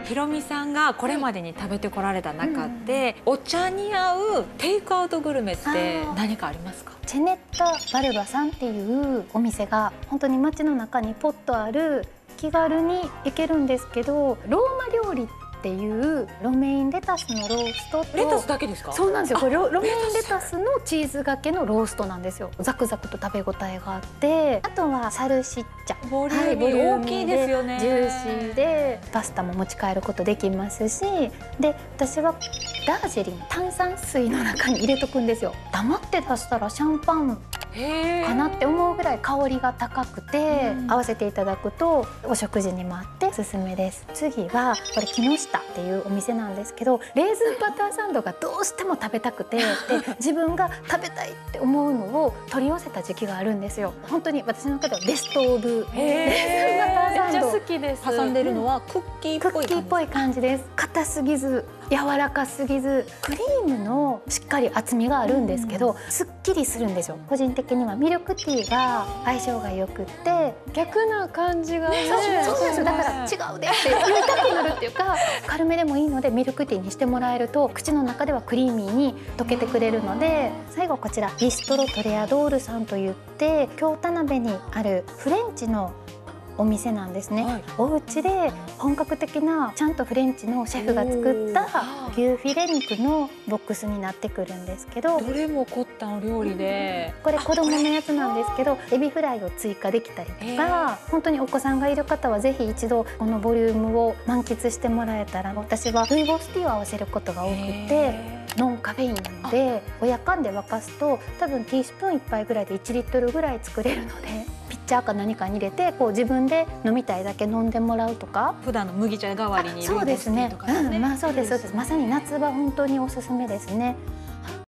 ひろみさんがこれまでに食べてこられた中で、お茶に合うテイクアウトグルメって何かありますか？ チェネッタ・バルバさんっていうお店が本当に街の中にポッとある、気軽に行けるんですけど、ローマ料理っていうロメインレタスのローストと、 レタスだけですか？ そうなんですよ。これロメインレタスのチーズがけのローストなんですよ。ザクザクと食べ応えがあって、あとはサルシッチャ、 ボリューミー大きいですよね。 ジューシーでパスタも持ち帰ることできますし、で私はダージェリン炭酸水の中に入れとくんですよ。黙って出したらシャンパンかなって思うぐらい香りが高くて、合わせていただくとお食事にもあっておすすめです。次はこれ木下っていうお店なんですけど、レーズンバターサンドがどうしても食べたくて、で自分が食べたいって思うのを取り寄せた時期があるんですよ。本当に私の中ではベストオブレーズンバターサンド。 めっちゃ好きです。挟んでるのはクッキーっぽい感じです。 硬すぎず柔らかすぎず、クリームのしっかり厚みがあるんですけど、すっきりするんですよ。個人的にはミルクティーが相性がよくって、 逆な感じがね。 そうなんですよ。だから違うでって言いたくなるっていうか、軽めでもいいのでミルクティーにしてもらえると口の中ではクリーミーに溶けてくれるので。最後こちらビストロトレアドールさんといって、京田辺にあるフレンチのお店なんですね。お家で本格的なちゃんとフレンチのシェフが作った牛フィレ肉のボックスになってくるんですけど、 どれも凝ったお料理で、 これ子供のやつなんですけど、エビフライを追加できたりとか、本当にお子さんがいる方はぜひ一度このボリュームを満喫してもらえたら。私はルイボスティーを合わせることが多くて、ノンカフェインなので親缶で沸かすと多分ティースプーン1杯ぐらいで1リットルぐらい作れるので、ピッチャーか何かに入れてこう自分で飲みたいだけ飲んでもらうとか。 普段の麦茶代わりにルイボスティーとかね。 まあそうですそうです。まさに夏は本当におすすめですね。